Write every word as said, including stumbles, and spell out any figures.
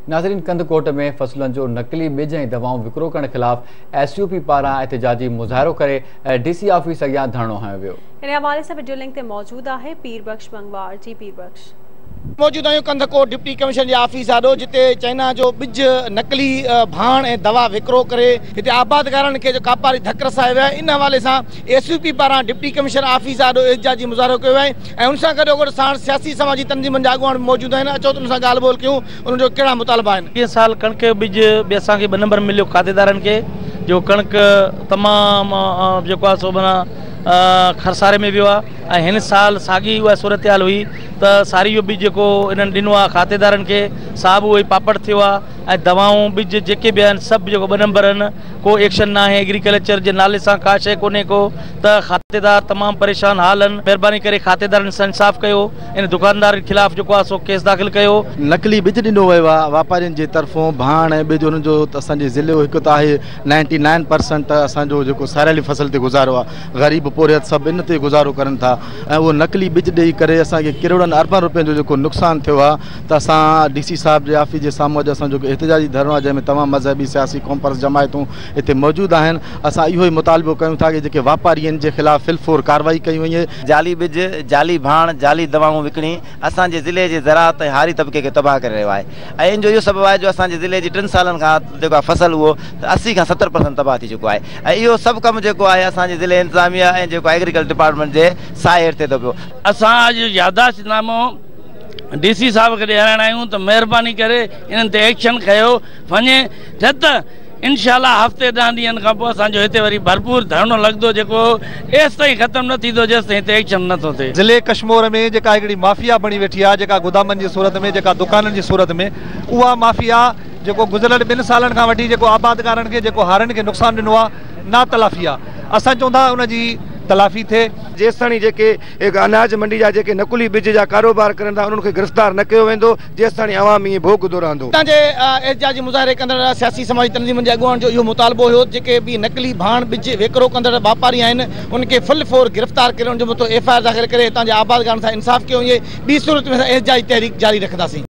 नाज़रीन, कंदकोट में फसलनि जो नकली बिज ऐं दवाऊं विकिरो करण ख़िलाफ़ एस यू पी पारां एहतिजाजी मुज़ाहिरो करे डी सी ऑफिस अॻियां धरणो हयो वियो। इन हवाले सां वीडियो लिंक ते मौजूद आहे पीर बख्श मंगवार जी। पीर बख्श मौजूद आहियूं कंदकोट डिप्टी कमिश्नर जे ऑफिस आॾो, जिते चाइना जो बिज नकली भाण ऐं दवा विकिरो करे हिते आबादकारनि खे जो कापारी धक रसायो वियो आहे। इन हवाले सां एस यू पी पारां डिप्टी कमिश्नर ऑफिस आॾो एहतिजाजी मुज़ाहिरो कयो आहे ऐं उन सां गॾो गॾु साण सियासी समाजी तंज़ीमनि जा अॻुवान मौजूद आहिनि। अचो त उन सां ॻाल्हि ॿोल कयूं, उन जो कहिड़ा मुतालबा आहिनि। वीह साल कणिक जो बिज बि असांखे ॿ नंबर मिलियो खातेदारनि खे, जो कणिक तमामु जेको आहे सो माना खरसारे में वियो आहे ऐं हिन साल साॻी उहा सूरत हाल हुई त सारी इहो बिज जेको इन्हनि ॾिनो आहे खातेदारनि खे, साबु उहो ई पापड़ थियो आहे ऐं दवाऊं बिज जेके बि आहिनि सभु जेको ॿ नंबर आहिनि, को एक्शन न आहे। एग्रीकल्चर जे नाले सां का शइ कोन्हे को, त खातेदार तमामु परेशान हाल आहिनि। महिरबानी करे खातेदारनि सां इंसाफ़ कयो, इन दुकानदार के ख़िलाफ़ जेको आहे सो केस दाख़िल कयो। नकली बिज ॾिनो वियो आहे वापारियुनि जे तरफ़ों, भाण ऐं बिज हुनजो असांजे ज़िले जो हिकु त आहे नाइंटी नाइन परसेंट असांजो जेको सारेली फसल ते गुज़ारो आहे, ग़रीब पोरियत सभु इन ते गुज़ारो करनि था ऐं उहो नकली बिज ॾेई करे असांखे किरोड़नि अरबनि रुपयनि जो जेको नुक़सानु थियो आहे। त असां डी सी साहिब जे ऑफिस जे साम्हूं अॼु असांजो एहतिजाजी धरणो आहे, जंहिंमें तमामु मज़हबी सियासी कॉम्पर्स जमायतूं हिते मौजूदु आहिनि। असां इहो ई मुतालबो कयूं था कि जेके वापारी आहिनि जे ख़िलाफ़ फिलफोर कार्रवाई कई वञे। जाली बिज, जाली भाण, जाली दवाऊं विकिणी असांजे ज़िले जे ज़राअत ऐं हारी तबिके खे तबाह करे रहियो आहे ऐं इन जो इहो सबबु आहे जो असांजे ज़िले जी टिनि सालनि खां जेको आहे फसल उहो असी खां सतरि परसेंट तबाह थी चुको आहे ऐं इहो सभु कमु जेको आहे असांजे ज़िले इंतिज़ामिया ऐं जेको एग्रीकल्चर डिपार्टमेंट जे साए हेठि थिए थो पियो। असां अॼु याददाश्तनामो डी सी साहिब खे ॾियारणु आहियूं त महिरबानी करे इन्हनि ते एक्शन कयो वञे, न त इनशाला हफ़्ते ॾह ॾींहंनि खां पोइ असांजो हिते वरी भरपूर धरणो लॻंदो, जेको एसि ताईं ख़तमु न थींदो जेसि ताईं हिते एक्शन नथो थिए। ज़िले कश्मीर में जेका हिकिड़ी माफ़िया बणी वेठी आहे, जेका गोदामनि जी सूरत में, जेका दुकाननि जी सूरत में, उहा माफ़िया जेको गुज़िरियल ॿिनि सालनि खां वठी जेको आबादकारनि खे जेको हारनि खे नुक़सानु ॾिनो आहे, ना तलाफ़ी आहे। असां चवंदा उनजी तलाफ़ी थिए। जेसि ताईं जेके अनाज मंडी जा जेके नकुली बिज जा कारोबार करनि था उन्हनि खे गिरफ़्तार न कयो वेंदो, जेसि ताईं आवाम ईअं भोगंदो रहंदो। हितां जे एहतिजाजी मुज़ाहिरे कंदड़ सियासी समाजी तंज़ीमनि जे अॻुवान जो इहो मुतालबो हुयो, जेके बि नकली भाण बिज विकिरो कंदड़ वापारी आहिनि उनखे फुल फोर गिरफ़्तार करे उन जो एफ आई आर दाख़िल करे हितां जे आबादकारनि सां इंसाफ़ कयो। इहे ॿी सूरत में एहतिजाजी तहरीक जारी रखंदासीं।